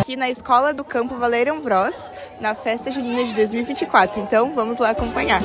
aqui na Escola do Campo Valerian Wross, na Festa Junina de 2024. Então, vamos lá acompanhar.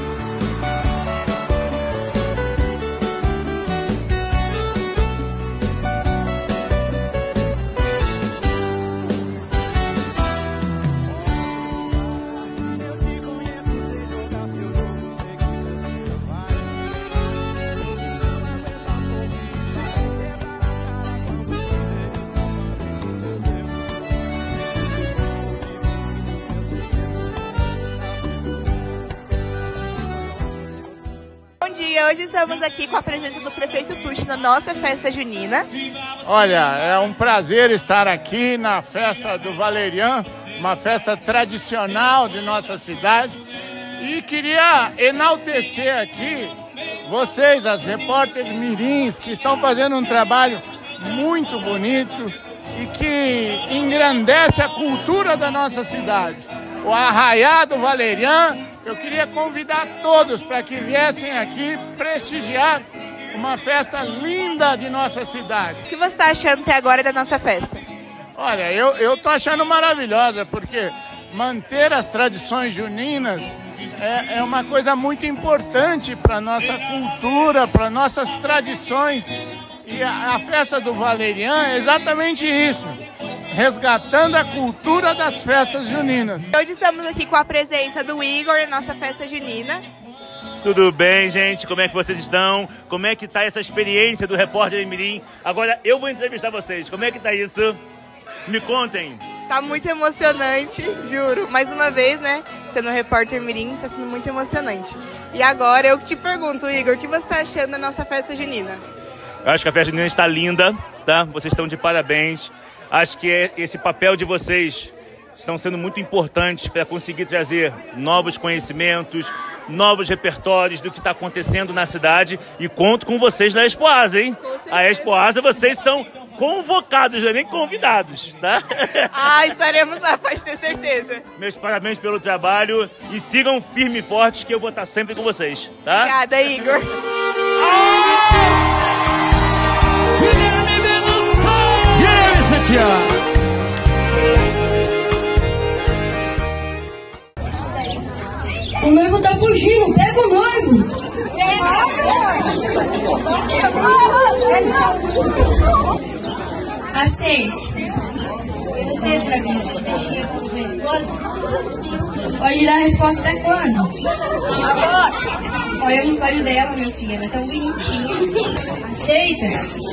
Hoje estamos aqui com a presença do prefeito Tucci na nossa festa junina. Olha, é um prazer estar aqui na festa do Valerian, uma festa tradicional de nossa cidade. E queria enaltecer aqui vocês, as repórteres mirins, que estão fazendo um trabalho muito bonito e que engrandece a cultura da nossa cidade. O Arraiá do Valerian, eu queria convidar todos para que viessem aqui prestigiar uma festa linda de nossa cidade. O que você está achando até agora da nossa festa? Olha, eu tô achando maravilhosa, porque manter as tradições juninas é uma coisa muito importante para a nossa cultura, para nossas tradições. E a festa do Valerian é exatamente isso. Resgatando a cultura das festas juninas. Hoje estamos aqui com a presença do Igor na nossa festa junina. Tudo bem, gente? Como é que vocês estão? Como é que tá essa experiência do Repórter Mirim? Agora eu vou entrevistar vocês. Como é que tá isso? Me contem. Tá muito emocionante, juro. Mais uma vez, né? Sendo Repórter Mirim, tá sendo muito emocionante. E agora eu te pergunto, Igor, o que você tá achando da nossa festa junina? Eu acho que a festa junina está linda, tá? Vocês estão de parabéns. Acho que esse papel de vocês estão sendo muito importantes para conseguir trazer novos conhecimentos, novos repertórios do que está acontecendo na cidade. E conto com vocês na Expoasa, hein? A Expoasa, vocês são convocados, não é nem convidados, tá? Ah, estaremos lá, pode ter certeza. Meus parabéns pelo trabalho e sigam firme e fortes que eu vou estar sempre com vocês, tá? Obrigada, Igor. O noivo tá fugindo, pega o noivo! Aceite. Eu sei pra mim, você deixa com sua esposa? Pode dar a resposta até quando? Olha nos olhos dela, meu filho, ela é tão bonitinha. Aceita?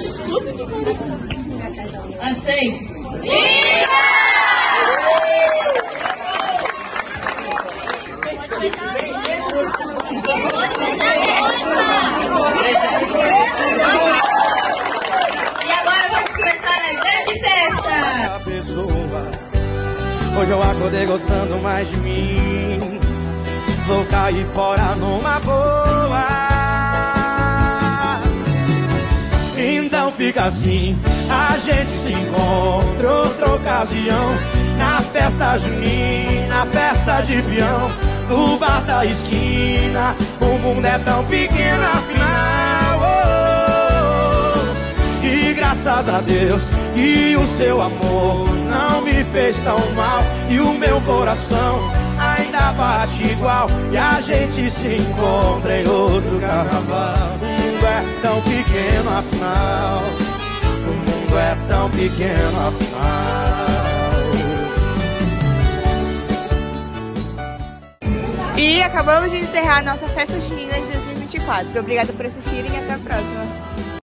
Aceita. E agora vamos começar a grande festa! Hoje eu acordei gostando mais de mim. Vou cair fora numa boa. Então fica assim, a gente se encontra outra ocasião. Na festa junina, festa de peão. No bar da esquina, o mundo é tão pequeno afinal. E graças a Deus que o seu amor não me fez tão mal. E o meu coração ainda bate igual. E a gente se encontra em outro carnaval. O mundo é tão pequeno afinal. O mundo é tão pequeno afinal. E acabamos de encerrar a nossa festa junina de 2024. Obrigada por assistirem e até a próxima.